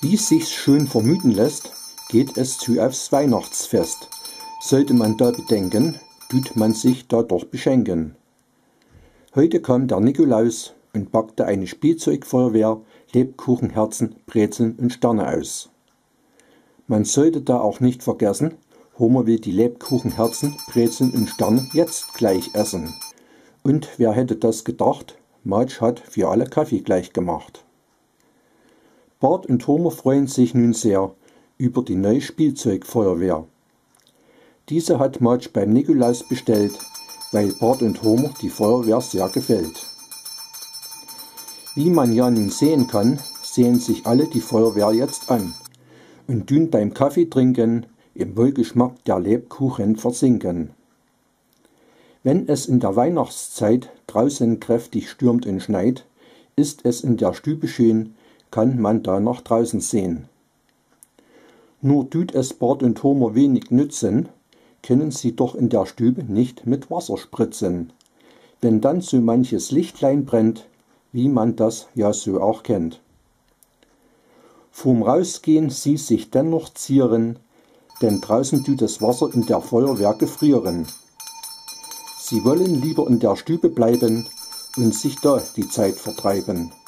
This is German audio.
Wie sich's schön vermuten lässt, geht es zu aufs Weihnachtsfest. Sollte man da bedenken, tut man sich da doch beschenken. Heute kam der Nikolaus und packte eine Spielzeugfeuerwehr, Lebkuchen, Herzen, Brezeln und Sterne aus. Man sollte da auch nicht vergessen, Homer will die Lebkuchen, Herzen, Brezeln und Sterne jetzt gleich essen. Und wer hätte das gedacht? Marge hat für alle Kaffee gleich gemacht. Bart und Homer freuen sich nun sehr über die neue Spielzeugfeuerwehr. Diese hat Marge beim Nikolaus bestellt, weil Bart und Homer die Feuerwehr sehr gefällt. Wie man ja nun sehen kann, sehen sich alle die Feuerwehr jetzt an und tun beim Kaffee trinken im Wohlgeschmack der Lebkuchen versinken. Wenn es in der Weihnachtszeit draußen kräftig stürmt und schneit, ist es in der Stube schön, kann man da nach draußen sehen. Nur tut es Bart und Homer wenig nützen, können sie doch in der Stube nicht mit Wasser spritzen, wenn dann so manches Lichtlein brennt, wie man das ja so auch kennt. Vorm Rausgehen sie sich dennoch zieren, denn draußen tut das Wasser in der Feuerwehr gefrieren. Sie wollen lieber in der Stube bleiben und sich da die Zeit vertreiben.